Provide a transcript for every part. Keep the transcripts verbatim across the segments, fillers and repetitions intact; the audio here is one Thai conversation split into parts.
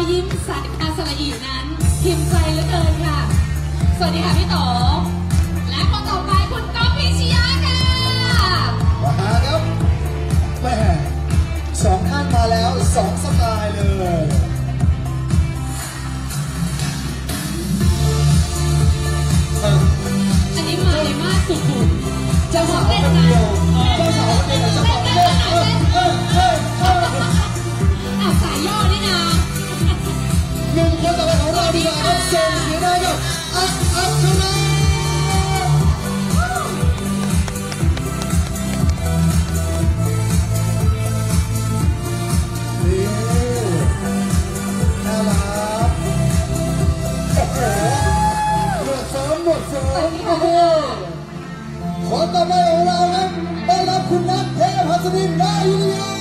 ยิ้มสายตาสละอีนั้นพิมพ์ใจเหลือเกินค่ะสวัสดีค่ะพี่โตและคนต่อไปคุณก้องพิชยาค่ะมาครับแม่สองท่านมาแล้วสองสไตล์เลยอันนี้มาเลยมากสุดๆจะหัวเต้นนะเจ้าสาวเต้นกับเจ้าสาวเต้นเฮ้ยเฮ้ยเฮ้ยเฮ้ยอ่ะสายย่อนี่นะหนึ่งคนต่อไปของเราดีกว่าครับเซนเสียได้กับอัพอัพชนะนี่น่ารักโอ้โหหมดซ้อมหมดซ้อมโอ้โหคนต่อไปของเราครับต้อนรับคุณนัทเทพหัสดินนายุทธยา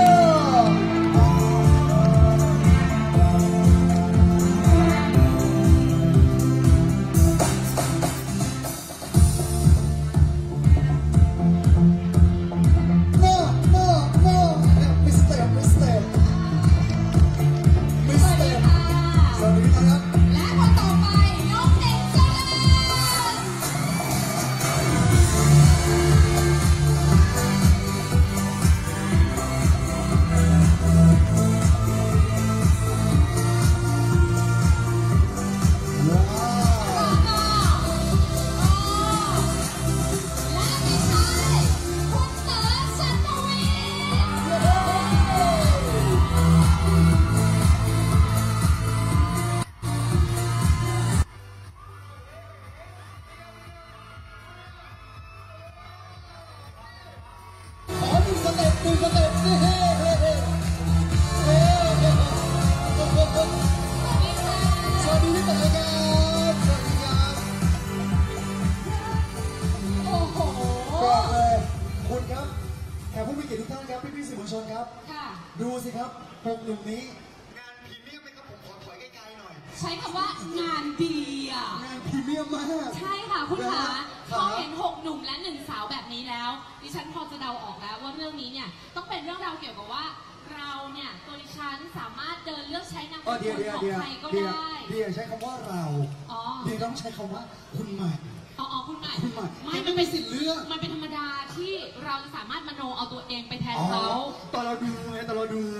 ดูสิครับพวกหนุ่มนี้งานพรีเมียมไหมครับผมขอถอยไกลๆหน่อยใช้คำว่างานดีอ่ะงานพรีเมียมมากใช่ค่ะคุณขาพอเห็นหกหนุ่มและหนึ่งสาวแบบนี้แล้วดิฉันพอจะเดาออกแล้วว่าเรื่องนี้เนี่ยต้องเป็นเรื่องราวเกี่ยวกับว่าเราเนี่ยตัวดิฉันสามารถเดินเลือกใช้นามสกุลของใครก็ได้เดียวใช้คำว่าเราเดียวต้องใช้คำว่าคุณใหม่อ๋อคุณใหม่คุณใหม่ไม่ไม่เป็นสิทธิ์เลือกมันเป็นธรรมดาที่เราสามารถมโนเอาตัวเองไปแทนเขาตอนเราดูไงตอนเราดู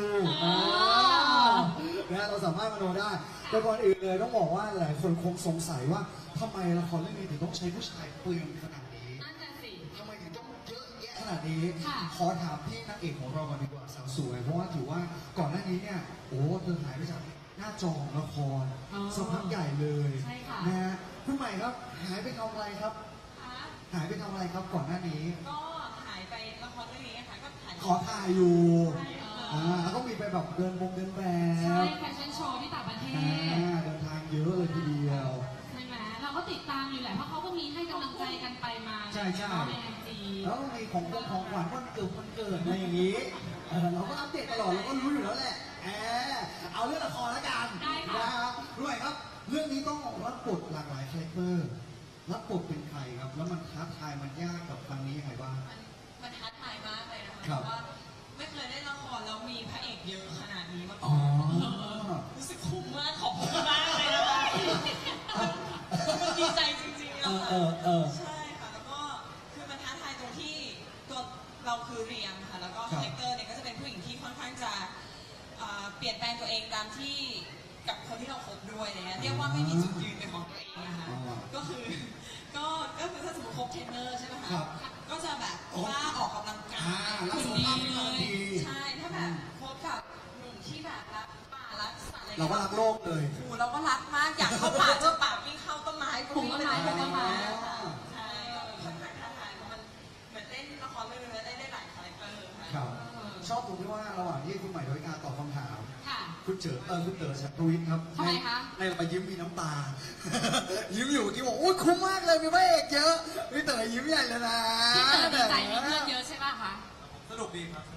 นะเราสามารถมโนได้แต่ก่อนอื่นเลยต้องบอกว่าหลายคนคงสงสัยว่าทำไมละครเรื่องนี้ถึงต้องใช้ผู้ชายเปลืองขนาดนี้นั่นน่ะสิทำไมถึงต้องเยอะแยะขนาดนี้ขอถามที่นางเอกของเราก่อนดีกว่าสาวสวยเพราะว่าถือว่าก่อนหน้านี้เนี่ยโอ้เธอหายไปจากหน้าจอละครสักพักใหญ่เลยนะฮะคุณใหม่ครับหายไปทำอะไรครับหายไปทำอะไรครับก่อนหน้านี้ก็หายไปละครเรื่องนี้ค่ะก็ถ่ายขอถ่ายอยู่อ่าแล้วก็มีไปแบบเดินวงเดินแบบใช่แฟชั่นโชว์ที่ต่างประเทศเดินทางเยอะเลยทีเดียวใช่ไหมเราก็ติดตามอยู่แหละเพราะเขาก็มีให้กำลังใจกันไปมาใช่ใช่ในไอจีแล้วมีของของขวัญวันเกิดวันเกิดอะไรอย่างนี้เราก็อัปเดตตลอดเราก็รู้อยู่แล้วแหละเอาเรื่องละครแล้วกันนะครับรู้ไหมครับเรื่องนี้ต้องรับบทหลากหลายคาแรคเตอร์รับบทเป็นใครครับแล้วมันท้าทายมันยากกับครั้งนี้ยังไงบ้างมันท้าทายมากเลยนะคะเพราะว่าไม่เคยได้ละครแล้วมีพระเอกเยอะขนาดนี้มาก่อนรู้สึกคุ้มมากขอบคุณมากเลยนะคะดีใจจริงๆนะคะใช่ค่ะแล้วก็คือมันท้าทายตรงที่ตัวเราคือเรียมค่ะแล้วก็คาแรคเตอร์เนี่ยก็จะเป็นผู้หญิงที่ค่อนข้างจะเปลี่ยนแปลงตัวเองตามที่กับคนที่เราคบด้วยเนี่ยเรียกว่าไม่มีจุดยืนเป็นของตัวเองนะคะก็คือก็ก็คือถ้าสมมติคบเทรนเนอร์ใช่ไหมคะก็จะแบบว่าออกกำลังกายคุณดีเลยใช่ถ้าแบบคบกับหนุ่มที่แบบรักป่ารักสัตว์อะไรเราก็รักโลกเลยโอ้เราก็รักมากอยากเข้าป่าเจอป่าวิ่งเข้าต้นไม้ปลูกต้นไม้ปลูกต้นไม้ใช่ก็ค่อนข้างท้าทายเพราะมันเหมือนเล่นละครเรื่องนี้ได้ได้หลายคาแรคเตอร์ครับชอบตรงที่ว่าระหว่างที่คุณใหม่โดยการตอบคำถามคุณเจอเออคุณเต๋อชัตวิทย์ครับทำไมคะในเราไปยิ้มมีน้ำตายิ้มอยู่ที่บอกโอ้ยคุ้มมากเลยมีพระเอกเยอะพี่เต๋อยิ้มใหญ่เลยนะพี่เต๋อดีใจมีเพื่อนเยอะใช่ป่ะคะสนุกดีครับ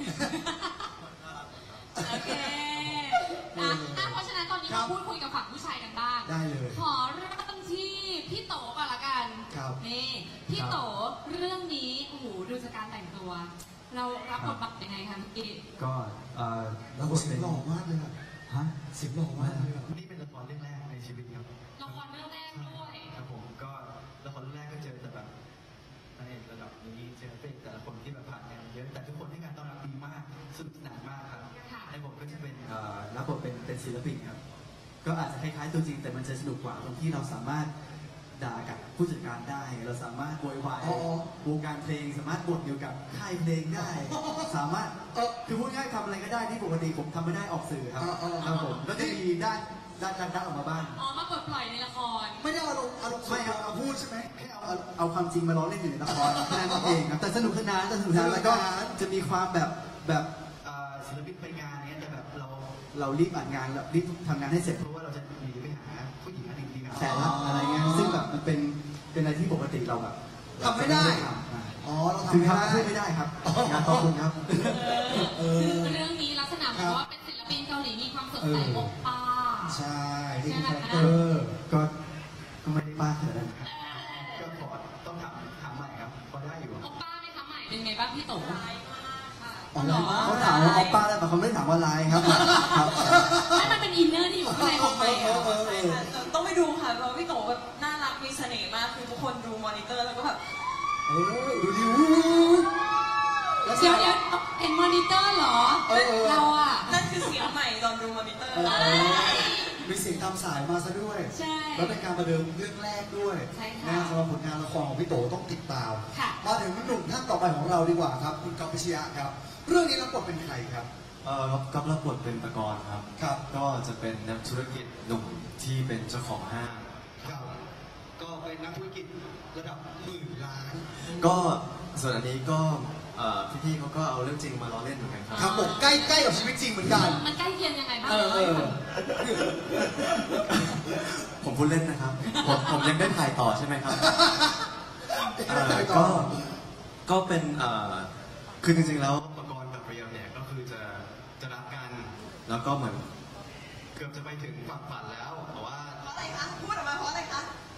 โอเคนะเพราะฉะนั้นตอนนี้มาพูดคุยกับฝั่งผู้ชายกันบ้างได้เลยขอเริ่มที่พี่โตก่อนละกันนี่พี่โตเรื่องนี้โอ้โหดูจากการแต่งตัวเรารับบทบาทยังไงคะพี่ก็รับบทเป็นหล่อมากเลยครับฮะเสียงหล่อมากเลยนี่เป็นละครเรื่องแรกในชีวิตครับละครเรื่องแรกด้วยครับผมก็ละครเรื่องแรกก็เจอแต่แบบนางเอกระดับนี้เจอเป็นแต่ละคนที่แบบผ่านงานเยอะแต่ทุกคนที่งานต้อนรับดีมากสนุกสนานมากครับในผมก็จะเป็นรับบทเป็นเป็นศิลปินครับก็อาจจะคล้ายๆตัวจริงแต่มันจะสนุกกว่าตรงที่เราสามารถด่ากับผู้จัดการได้เราสามารถโวยวายวงการเพลงสามารถบ่นเกี่ยวกับค่ายเพลงได้ สามารถคือพูดง่ายๆทำอะไรก็ได้ที่ปกติผมทำไม่ได้ออกสื่อครับครับผมก็จะมีด้านด้านด้านด้านออกมาบ้างอ๋อมาปลดปล่อยในละครไม่ได้เอาลงเอาลงไม่เอาเอาพูดใช่ไหมแค่เอาเอาเอาความจริงมาล้อเล่นอยู่ในละครแค่นั้นเองครับแต่สนุกสนานแต่สนุกสนานแล้วก็จะมีความแบบแบบศิลปินไปงานเนี้ยแต่แบบเราเรารีบอ่านงานแล้วรีบทำงานให้เสร็จเพราะว่าเราจะหนีไปหาผู้หญิงอันหนึ่งดีแฟนรักอะไรเงี้ยซึ่งแบบมันเป็นเป็นอะไรที่ปกติเราแบบทำไม่ได้อ๋อเราทำไม่ได้พูดไม่ได้ครับงานขอบคุณครับคือเรื่องนี้ลักษณะเหมือนว่าเป็นศิลปินเกาหลีมีความสดใสโอป้าใช่ที่คือคาแรคเตใช่อไหมร์ก็ก็ไม่ได้ป้าขนาดนั้นครับก็ขอต้องถามถามใหม่ครับพอได้อยู่โอป้าไหมคะใหม่เป็นไงบ้างพี่โตอ๋อเหรอเขาถามว่าเอาป้าได้แต่เขาไม่ได้ถามว่าไลน์ครับครับให้มันเป็นอินเนอร์ที่อยู่ข้างในของใหม่อะต้องไปดูค่ะเพราะพี่โตแบบน่ารักมีเสน่ห์มากคือทุกคนดูมอนิเตอร์แล้วก็แบบเออดูดิวเดี๋ยวเดี๋ยวเห็นมอนิเตอร์เหรอ เราอะนั่นคือเสียงใหม่ตอนดูมอนิเตอร์มีเสียงตามสายมาซะด้วยใช่แล้วเป็นการประเดิมเรื่องแรกด้วยใช่ค่ะนะสำหรับผลงานละครของพี่โตต้องติดตามค่ะมาถึงหนุ่มท่านต่อไปของเราดีกว่าครับคุณกัปปิชยะครับ เรื่องนี้รับบทเป็นใครครับเอ่อก็รับบทเป็นตะกรครับครับก็จะเป็นนักธุรกิจหนุ่มที่เป็นเจ้าของห้างครับก็เป็นนักธุรกิจระดับหมื่นล้านก็ส่วนอันนี้ก็เอ่อพี่ๆเขาก็เอาเรื่องจริงมาล้อเล่นเหมือนกันครับครับผมใกล้ใกล้กับชีวิตจริงเหมือนกันมันใกล้เคียงยังไงบ้างเออเออผมพูดเล่นนะครับ ผมผมยังได้ถ่ายต่อใช่ไหมครับเอ่อถ่ายต่ก็อก็เป็นเอ่อคือจริงๆแล้วตะกรกับเรียวเนี่ยก็คือจะจะรักกัน แล้วก็เหมือนเกือบจะไปถึงฝั่งฝันแล้วแต่ว่าเพราะอะไรคะพูดออกมาเพราะอะไรคะ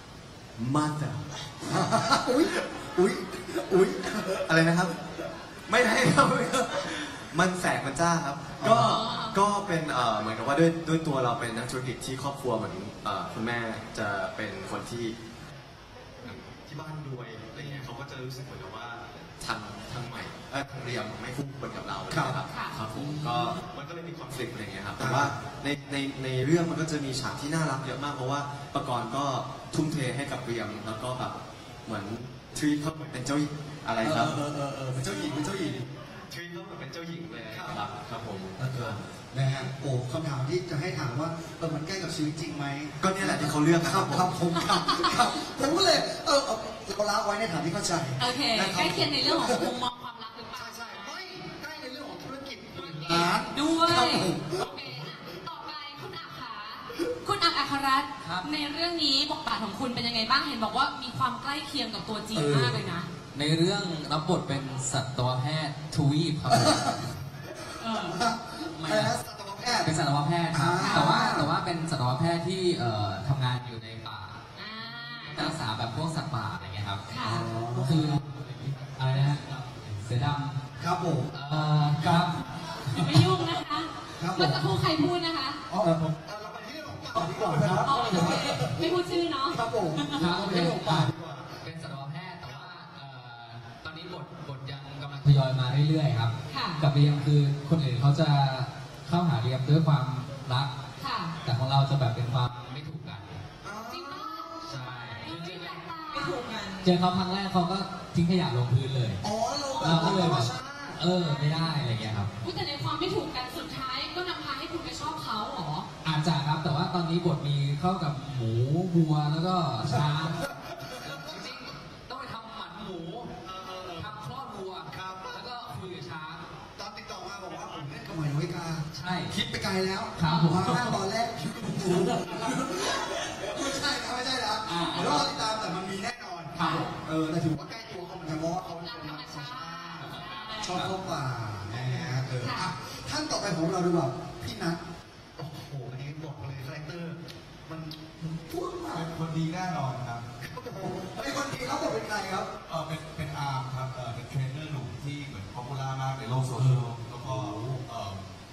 mother อุ้ยอุ้ยอุ้ยอะไรนะครับ ไม่ได้ครับ มันแสงมันจ้าครับ ก็ก็เป็นเอ่อเหมือนกับว่าด้วยด้วยตัวเราเป็นนักธุรกิจที่ครอบครัวเหมือนเอ่อคุณแม่จะเป็นคนที่ที่บ้านรวยอะไรเงี้ยเขาก็จะรู้สึกเหมือนกับว่าทางทางใหม่เออทางเรียมไม่คู่ควรกับเรานะครับครับผมก็มันก็เลยมีคอนฟ lict อะไรเงี้ยครับแต่ว่าในในในเรื่องมันก็จะมีฉากที่น่ารักเยอะมากเพราะว่าประกรณ์ก็ทุ่มเทให้กับเรียมแล้วก็แบบเหมือนทรีเขาเหมือนเป็นเจ้าอะไรครับเออเออเออเป็นเจ้าหญิงเป็นเจ้าหญิงทรีเขาเหมือนเป็นเจ้าหญิงเลยครับครับผมเออนะฮะโอ้คำถามที่จะให้ถามว่าเออมันใกล้กับชีวิตจริงไหมก็เนี่ยแหละที่เขาเลือกคครัรับบ ครับผมครับครับผมก็เลยเออเราละไว้ในฐานที่เข้าใจโอเคนะรับใกล้เคียงในเรื่องของมุมมองความรักหรือเปล่าใช่ใช่ไม่ใกล้ในเรื่องของธุรกิจร้านด้วยครับผมโอเคต่อไปคุณอักขาคุณอักอัครรัตน์ในเรื่องนี้บทบาทของคุณเป็นยังไงบ้างเห็นบอกว่ามีความใกล้เคียงกับตัวจริงมากเลยนะในเรื่องรับบทเป็นสัตวแพทย์ทวีปครับผมเออไม่อะไรนะนะสัตวแพทย์เป็นสัตวแพทย์ครับอ่าแต่ว่าแต่ว่าเป็นสัตวแพทย์ที่เอ่อทำงานอยู่ในป่าอ่ารักษาแบบพวกสัตว์ป่าอะไรเงี้ยครับค่ะคืออะไรนะเสือดครับผมำเอ่อครับไม่ยุ่งนะคะครับผมเมื่อสักครู่ใครพูดนะคะอ๋อผมเราไปที่เรื่องของป่าดีกว่าครับอ๋อโอเคไม่พูดชื่อเนาะครับผมครับเราไปเป็ที่นเรื่องของป่าดีกว่าเป็นสัตวแพทย์แต่ว่าเอ่อตอนนี้บทบทยังกำลังทยอยมาเรื่อยๆครับค่ะกับเรียมคือคนอื่นเขาจะเข้าหาเรียมด้วยความรักค่ะแต่ของเราจะแบบเป็นความไม่ถูกกันจริงปะใช่ดูไม่แปลกตาไม่ถูกกันเจอเขาครั้งแรกเขาก็ทิ้งขยะลงพื้นเลยอ๋อเราเราก็เลยธรแบรมบชาติเออไม่ได้อะไรเงี้ยครับพูดแต่ในความไม่ถูกกันสุดท้ายก็นำพาให้คุณไปชอบเขาเหรออาจจะครับแต่ว่าตอนนี้บทมีเข้ากับหมูวัวแล้วก็ช้างจริงๆต้องไปทำหมันหมูทำคลอดวัวครับแล้วก็คุยกับช้างตอนติดต่อมาบอกว่าผมเล่นกับหมายน้อยกาใช่คิดไปไกลแล้วครับผมมาห้าตอนแรกคิดว่าผมไม่ใช่นะไม่ใช่นะอ่าเดี๋ยวรอติดตามแต่มันมีแน่นอนครับผมเออแต่ถือว่าใกล้ตัวเขาเหมือนกันเพราะว่าเขาเป็นรักคนธรรัรมกธรรมชาชาติติชอบเข้าป่านะฮะเอออ่ะท่านต่อไปของเราดีกว่าพี่นัทโอ้โหอันนี้บอกเลยคาแรคเตอร์มันมันพุ่งมากเป็นคนดีแน่นอนครับไอ้คนดีเขาบอกเป็นใครครับเออเป็นเป็นอาร์มครับเออเป็นเทรนเนอร์หนุ่มที่เหมือนป๊อปปูล่ามากในโลกโซเชียลแล้วก็เออ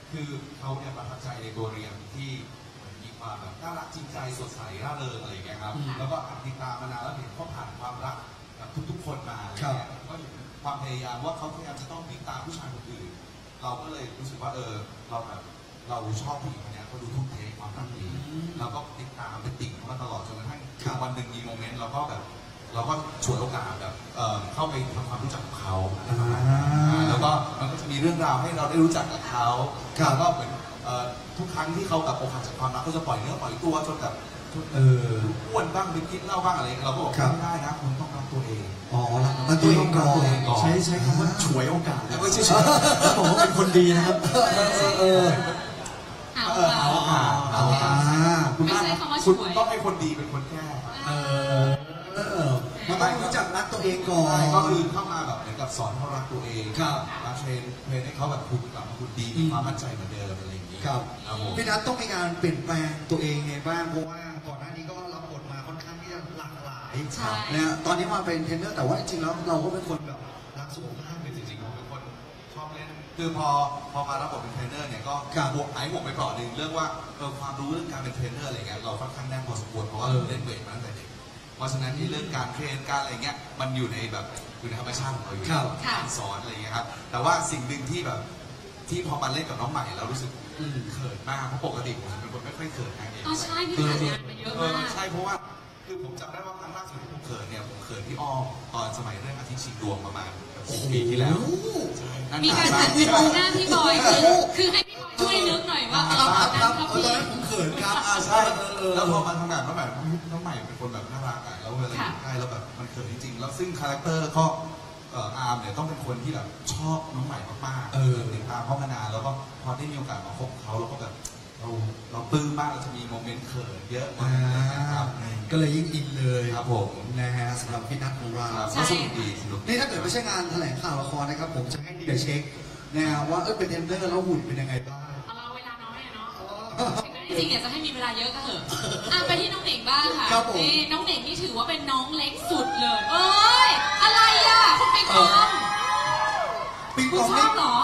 คือเขาเนี่ยประทับใจในตัวเรียนที่เหมือนมีความแบบน่ารักจริงใจสดใสร่าเริงอะไรอย่างเงี้ยครับแล้วก็ติดตามมานานแล้วเห็นเขาผ่านความรักกับทุกๆคนมาอะไรเงี้ยก็เห็นความพยายามว่าเขาพยายามจะต้องติดตามผู้ชายคนอื่นเราก็เลยรู้สึกว่าเออเราแบบเราชอบผู้หญิงคนนี้เขาดูทุ่มเทความรักดีเราก็ติดตามเป็นติ่งเขามาตลอดจนกระทั่งวันหนึ่งมีโมเมนต์เราก็แบบเราก็ฉวยโอกาสแบบเอ่อเข้าไปทำความรู้จักกับเขาแล้วก็มันก็จะมีเรื่องราวให้เราได้รู้จักกับเขาแล้วก็เหมือนเอ่อทุกครั้งที่เขาแบบอกหักจากความรักเขาจะปล่อยเนื้อปล่อยตัวจนแบบเอออ้วนบ้างไปกินเหล้าบ้างอะไรเราก็บอกไม่ได้นะคุณต้องรักตัวเองอ๋อรักตัวเองก่อนใช้ใช้คำว่าฉวยโอกาสแล้วไม่ใช่ฉวยแล้วบอกว่าเป็นคนดีนะครับเออเอาเอาเอาไม่ใช่คำว่าฉคุณวยต้องให้คนดีเป็นคนแก้เออเออมันต้องรู้จักรักตัวเองก่อนก็คือเข้ามาแบบเหมือนกับสอนเขารักตัวเองมาเทรนเทรนให้เขาแบบคุณกลับมาคุณดีมีความมั่นใจเหมือนเดิมอะไรอย่างนี้ครับพี่นัทต้องมีการเปลี่ยนแปลงตัวเองไงบ้างเพราะว่าก่อนหน้านี้ก็รับบทมาค่อนข้างที่จะหลากหลายนะตอนนี้มาเป็นเทรนเนอร์แต่ว่าจริงๆแล้วเราก็เป็นคนแบบรักสุขภาพเป็นจริงๆเราเป็นคนชอบเล่นคือพอพอมารับบทเป็นเทรนเนอร์เนี่ยก็บวกหายห่วงไปเปราะหนึ่งเรื่องว่าเออความรู้เรื่องการเป็นเทรนเนอร์อะไรเงี้ยเราค่อนข้างแน่นพอสมควรเพราะว่าเล่นเวทมาตั้งแต่เด็กเพราะฉะนั้นที่เรื่องการเทรนการอะไรเงี้ยมันอยู่ในแบบอยู่ในธรรมชาติของเราอยู่การสอนอะไรเงี้ยครับแต่ว่าสิ่งหนึ่งที่แบบที่พอมาเล่นกับน้องใหม่เรารู้สึกเขินมากเพราะปกติผมเป็นคนไม่ค่อยเขินนะเองอ๋อใช่พี่ผ่านงานมาเยอะมากใช่เพราะว่าคือผมจำได้ว่าครั้งล่าสุดที่ผมเขินเนี่ยผมเขินที่อ้อมตอนสมัยเรื่องอาทิตย์ชิงดวงประมาณสิบปีที่แล้วมีการหันไปมองหน้าพี่บอยคือคือให้พี่บอยช่วยนึกหน่อยว่าครับครับตอนนั้นผมเขินครับใช่แล้วพอมาทำงานน้องใหม่น้องใหม่เป็นคนแบบน่ารักอ่ะแล้วเวลาอยู่ใกล้แล้วแบบมันเขินจริงๆแล้วซึ่งคาแรคเตอร์ก็อาร์มเนี่ยต้องเป็นคนที่แบบชอบน้องใหม่มากๆเออติดตามเขามานานแล้วก็พอได้มีโอกาสมาพบเขาเราก็แบบเราเราปลื้มมากเราจะมีโมเมนต์เขินเยอะมากนะครับก็เลยยิ่งอินเลยครับผมนะฮะสำหรับพี่นัทของเราก็สนุกดีสนุกนี่ถ้าเกิดไม่ใช่งานแถลงข่าวละครนะครับผมจะให้เดี๋ยวเช็คนะว่าเออเป็นเทรนเนอร์แล้วหุ่นเป็นยังไงบ้างเราเวลาน้อยเนาะจริงๆอยากจะให้มีเวลาเยอะก็เถอะอ่ะไปที่น้องเหน่งบ้างค่ะนี่น้องเหน่งนี่ถือว่าเป็นน้องเล็กสุดเลยเอ้ยอะไรอ่ะคุณปิงปองปิงปองชอบเหรอ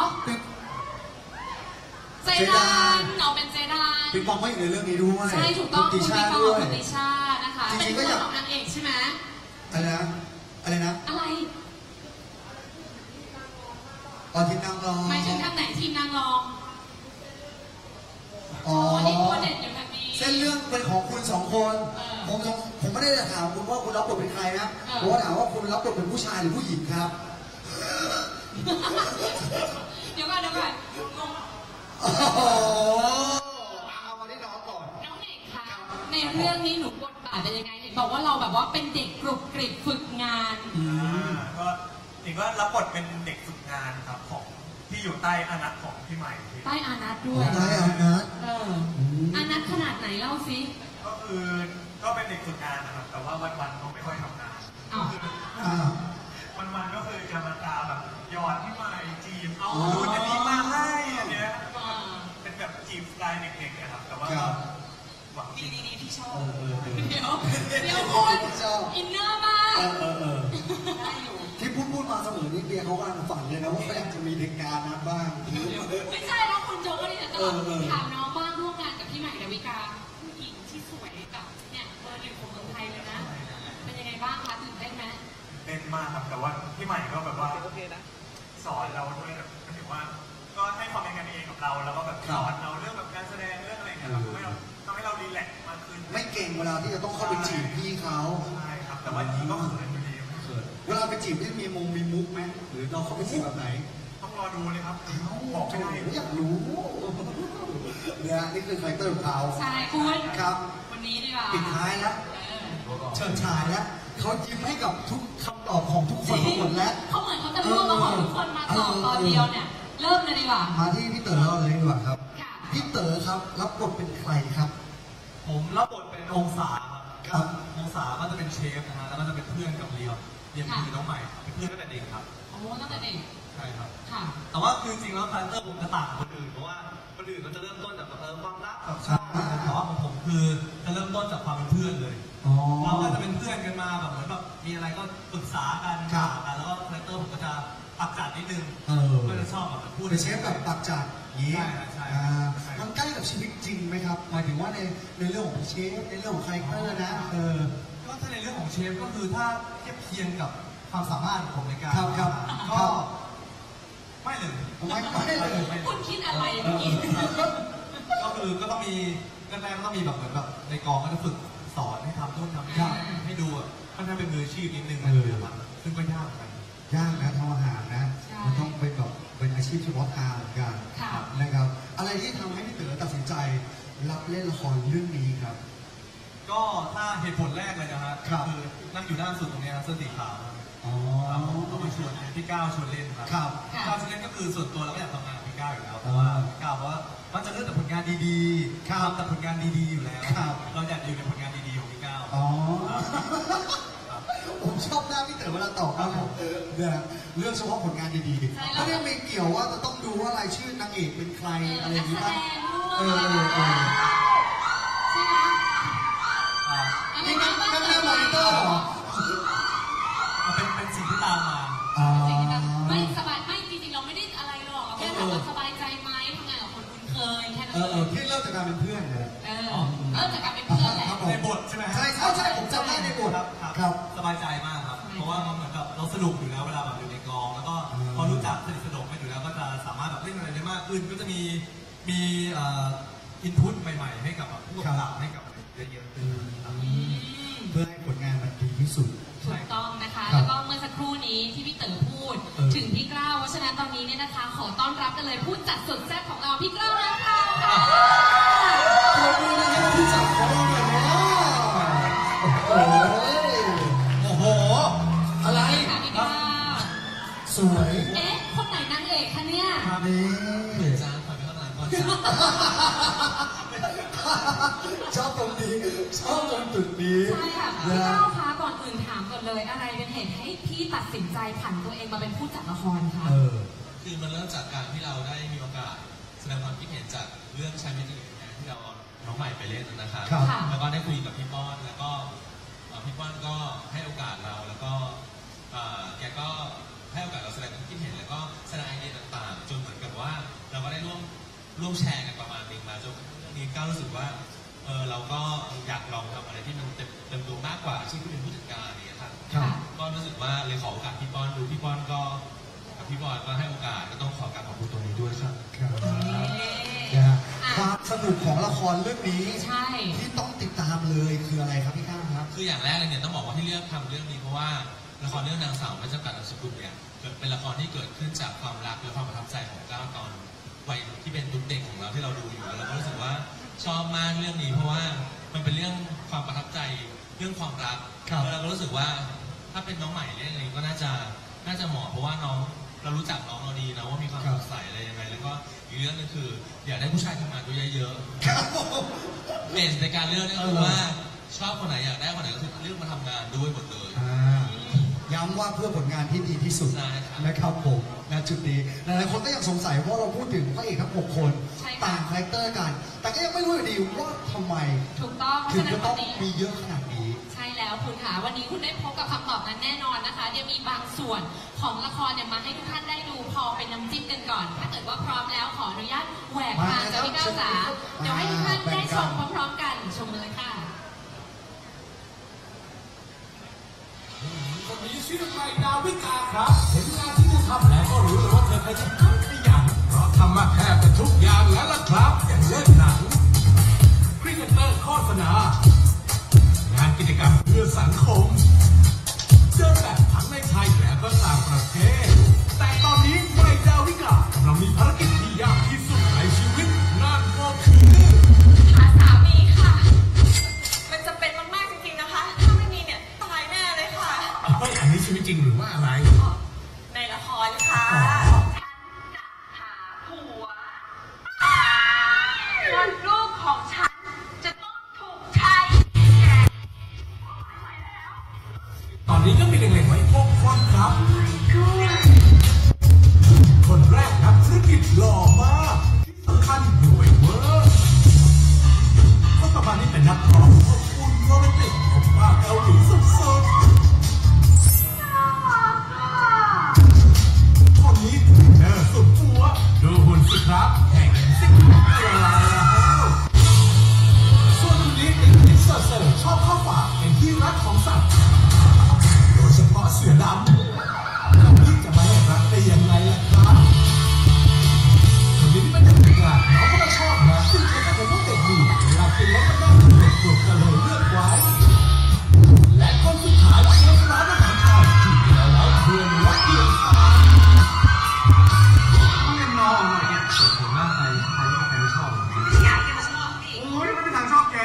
เจดานเอาเป็นเจดานปิงปองไม่อยู่ในเรื่องนี้ด้วยใช่ถูกต้องคุณปิงปองกับคุณติชานะคะเป็นคู่ของนางเอกใช่ไหมอะไรนะอะไรนะอะไรอ๋อทีมนางรองหมายถึงทางไหนทีมนางรองอ๋อนี่ตัวเด่นอยู่แบบนี้เส้นเรื่องเป็นของคุณสองคนผมผมไม่ได้ถามคุณว่าคุณรับบทเป็นใครนะผมว่าถามว่าคุณรับบทเป็นผู้ชายหรือผู้หญิงครับเดี๋ยวก่อนเดี๋ยวก่อนโอ้โหเอามาที่น้องก่อนน้องเด็กค่ะในเรื่องนี้หนูบทบาทเป็นยังไงเห็นบอกว่าเราแบบว่าเป็นเด็กกรุบกริบฝึกงานก็เด็กก็รับบทเป็นเด็กฝึกงานครับของที่อยู่ใต้อานัตของพี่ใหม่ใต้อานัตด้วยใต้อานัตเอออานัตขนาดไหนเล่าสิก็คือก็เป็นเด็กฝึกงานนะครับแต่ว่าวันๆเขาไม่ค่อยทำงานวันๆก็คือจะมาตามแบบหยอดพี่ใหม่จีบเอาดูอันนี้มาให้อันเนี้ยเป็นแบบจีบสไตล์เด็กๆนะครับแต่ว่าหวังดีดีที่ชอบเดี๋ยวเดี๋ยวคุณอินเนอร์มากได้อยู่ที่พูดพูดมาเสมอนี่เบียร์เขากำลังฝันเลยนะว่าเขาอยากจะมีเด็กงานนะบ้างไม่ใช่แล้วคุณโจก็เนี่ยตลอดถามน้องบ้างร่วมงานกับพี่ใหม่ดาวิกาผู้หญิงที่สวยแบบเนี่ยเบอร์หนึ่งของเมืองไทยเลยนะเป็นยังไงบ้างคะตื่นเต้นไหมเต้นมากครับแต่ว่าพี่ใหม่ก็แบบว่าสอนเราด้วยแบบหมายถึงว่าก็ให้ความเป็นกันเองกับเราแล้วก็แบบสอนเราเรื่องแบบการแสดงเรื่องอะไรเงี้ยทำให้เราทำให้เรารีแลกซ์มากขึ้นไม่เก่งเวลาที่จะต้องเข้าไปจีบพี่เขาใช่ครับแต่ว่าจีบก็เขินอยู่ดีเขินเวลาไปจีบมีมงมีมุกไหมหรือเราเข้าไปจีบแบบไหนต้องรอดูเลยครับบอกไม่ได้อยากรู้เนี่ยนี่คือคาแรคเตอร์ของเขาใช่คุณครับวันนี้ดีกว่าปิดท้ายแล้วเชิญชายแล้วเขายิ้มให้กับทุกคำตอบของทุกคนทุกคนแล้วเขาเหมือนเขาจะรวบมาของทุกคนมาตอบตอนเดียวเนี่ยเริ่มเลยดีกว่ามาที่พี่เต๋อเราเลยดีกว่าครับพี่เต๋อครับรับบทเป็นใครครับผมรับบทเป็นองศาครับองศาก็จะเป็นเชฟนะฮะแล้วก็จะเป็นเพื่อนกับเรียวเรียนคือน้องใหม่เป็นเพื่อนตั้งแต่เด็กครับโอ้ตั้งแต่เด็กใช่ครับค่ะแต่ว่าคือจริงแล้วคาแรคเตอร์ผมจะต่างกับคนอื่นเพราะว่าคนอื่นมันจะเริ่มต้นจากเออความรักกับชาแต่ว่าของผมคือจะเริ่มต้นจากความเป็นเพื่อนเลยเราก็จะเป็นเพื่อนกันมาแบบเหมือนแบบมีอะไรก็ปรึกษากันด่ากันแล้วก็คาแรคเตอร์ผมก็จะปักจัดนิดนึงก็จะชอบแบบพูดเป็นเชฟแบบตักจัดอย่างนี้ใช่ใช่อ่ามันใกล้กับชีวิตจริงไหมครับหมายถึงว่าในในเรื่องของเชฟในเรื่องของคาแรคเตอร์นะเออก็ถ้าในเรื่องของเชฟก็คือถ้าเทียบเคียงกับความสามารถของผมในการครับครับก็ครับไม่เลยไม่ไม่เลยคุณคิดอะไรเมื่อกี้ก็คือก็ต้องมีแรกๆก็ต้องมีแบบเหมือนแบบในกองก็จะฝึกสอนให้ทำนู่นทำนี่ให้ดูอ่ะค่อนข้างเป็นมืออาชีพนิดนึงนะซึ่งก็ยากเหมือนกันยากนะทำอาหารนะมันต้องเป็นแบบเป็นอาชีพเฉพาะทางเหมือนกันนะครับอะไรที่ทำให้พี่เต๋อตัดสินใจรับเล่นละครเรื่องนี้ครับก็ถ้าเหตุผลแรกเลยนะฮะครับคือนั่งอยู่ด้านสุดตรงนี้นะเสื้อสีขาวอ๋อครับผมก็มาชวนพี่ก้าวชวนเล่นครับครับพี่ก้าวชวนเล่นก็คือส่วนตัวเราก็อยากทำงานกับพี่ก้าวอยู่แล้วเพราะว่าพี่ก้าวว่ามันจะเลือกแต่ผลงานดีๆทำแต่ผลงานดีๆอยู่แล้วครับเราอยากอยู่ในผลงานดีๆของพี่ก้าวอ๋อผมชอบหน้าพี่เต๋อเวลาตอบครับผมเนี่ยเรื่องเฉพาะผลงานดีๆไม่ได้ไม่เกี่ยวว่าจะต้องดูว่ารายชื่อนางเอกเป็นใครอะไรอย่างนี้ป่ะเออเออเออใช่ไหมนี่นั่งนั่งหน้ามอนิเตอร์เหรอมันเป็นเป็นสิ่งที่ตามมาอ๋อไม่สบายไม่จริงๆเราไม่ได้อะไรหรอกแค่แบบว่าสบายใจไหมทำงานกับคนคุ้นเคยแค่นั้นเออเอเออง พี่เริ่มจากการเป็นเพื่อนเลยเออเริ่มจากการเป็นเพื่อนแหละครับผมในบทใช่ไหมฮะใช่ใช่ใช่ผมจำได้ในบทครับครับสบายใจมากครับ เพราะว่ามันเหมือนกับเราสนุกอยู่แล้วเวลาแบบอยู่ในกอง แล้วก็พอรู้จักสนิทสนมกันอยู่แล้วก็จะสามารถแบบเล่นอะไรได้มากขึ้น ก็จะมีมีเอ่ออินพุตใหม่ๆให้กับแบบผู้กำกับให้กับเยอะๆขึ้นครับเพื่อให้ผลงานมันดีที่สุดถูกต้องนะคะครับแล้วก็เมื่อสักครู่นี้ที่พี่เต๋อพูดเออถึงพี่กล้าวเพราะฉะนั้นตอนนี้เนี่ยนะคะ ขอต้อนรับกันเลยผู้จัดสุดแซ่บของเราพี่กล้าวนะคะค่ะขอบคุณนะครับที่จับของเราหน่อยนะโอ้โหโอ้โหอะไรค่ะพี่กล้าวสวยเอ๊ะคนไหนนางเอกคะเนี่ยนี่จ้าขอไปข้างหลังก่อนจ้าชอบตรงนี้ชอบตรงจุดนี้ใช่ค่ะพี่ก้าวคะก่อนอื่นถามก่อนเลยอะไรเป็นเหตุให้พี่ตัดสินใจผันตัวเองมาเป็นผู้จัดละครคะเออคือมันเริ่มจากการที่เราได้มีโอกาสแสดงความคิดเห็นจากเรื่องชายมิตรที่เราเอาน้องใหม่ไปเล่นนะครับครับแล้วก็ได้คุยกับพี่ป้อนแล้วก็เอ่อพี่ป้อนก็ให้โอกาสเราแล้วก็เอ่อแกก็ให้โอกาสเราแสดงความคิดเห็นแล้วก็แสดงไอเดียต่างๆ จนเหมือนกับว่าเราก็ได้ร่วมร่วมแชร์กันประมาณนึงมาจนเรื่องนี้ก็รู้สึกว่าเออเราก็อยากลองทำอะไรที่มันเต็มเต็มตัวมากกว่าอาชีพที่เป็นผู้จัดการเนี่ยครับครับก็รู้สึกว่าเลยขอโอกาสพี่ป้อนดูพี่ป้อนก็กับพี่บอยก็ให้โอกาสก็ต้องขอกราบขอบคุณตรงนี้ด้วยครับครับเอ๊นะฮะอ่ะความสนุกของละครเรื่องนี้ใช่ที่ต้องติดตามเลยคืออะไรครับพี่ข้ามครับคืออย่างแรกเลยเนี่ยต้องบอกว่าที่เลือกทำเรื่องนี้เพราะว่าละครเรื่องนางสาวไม่จำกัดนามสกุลเนี่ยเกิดเป็นละครที่เกิดขึ้นจากความรักและความประทับใจของก้าวตอนวัยที่เป็นตุ๊กเด็กของเราที่เราดูอยู่แล้วเราก็รู้สึกว่าชอบมากเรื่องนี้เพราะว่ามันเป็นเรื่องความประทับใจเรื่องความรักครับแล้วเราก็รู้สึกว่าถ้าเป็นน้องใหม่เล่นอะไรก็น่าจะน่าจะเหมาะเพราะว่าน้องเรารู้จักน้องเราดีนะว่ามีความสดใสอะไรยังไงแล้วก็อีกเรื่องนึงคืออยากได้ผู้ชายทำงานด้วยเยอะๆครับผมเบสในการเลือกนี่คือว่าชอบคนไหนอยากได้คนไหนก็คือเลือกมาทำงานด้วยหมดเลยอ่าย้ำว่าเพื่อผลงานที่ดีที่สุดใช่ครับนะครับผมณจุดนี้หลายๆคนก็ยังสงสัยเพราะเราพูดถึงพระเอกทั้งหกคนใช่ค่ะต่างคาแรคเตอร์กัน แต่ก็ยังไม่รู้อยู่ดีว่าทำไมถูกต้องเพถึราะงฉะนั้จะนต้วัอน งนี้มีเยอะขนาดนี้ใช่แล้วคุณค่ะวันนี้คุณได้พบกับคำตอบนั้นแน่นอนนะคะเดี๋ยวมีบางส่วนของละครเนี่ยมาให้ทุกท่านได้ดูพอเป็นน้ำจิ้มกันก่อน ถ้าเกิดว่าพร้อมแล้วขออนุญาตแหวกทางจากพี่ก้าวจ๋าเดี๋ยวให้ทุกท่านได้ชมพร้อมๆกันชมเลยค่ะคนนี้ชื่อไมดาวิกาครับ เห็นงานที่เธอทำแล้วก็รู้เลยว่าเธอขยันขยันเพราะทำมาแทบจะทุกอย่างแล้วล่ะครับอย่างเล่นหนังครีเอเตอร์โฆษณางานกิจกรรมเพื่อสังคมเดินแบบทั้งในไทยและก็ต่างประเทศ แต่ตอนนี้ไมดาวิกากำลังมีภารกิจที่ยากที่สุดในชีวิตนั่นก็คือหาสามีค่ะ มันจะเป็นมากๆจริงๆนะคะ ถ้าไม่มีเนี่ยตายแน่เลยค่ะไม่อันนี้ชีวิตจริงหรือว่าอะไรในละครค่ะอ๋อหาผัว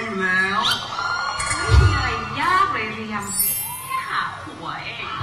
อยู่แล้วไม่มีอะไรยากเลยเรียมแค่หาผัวเอง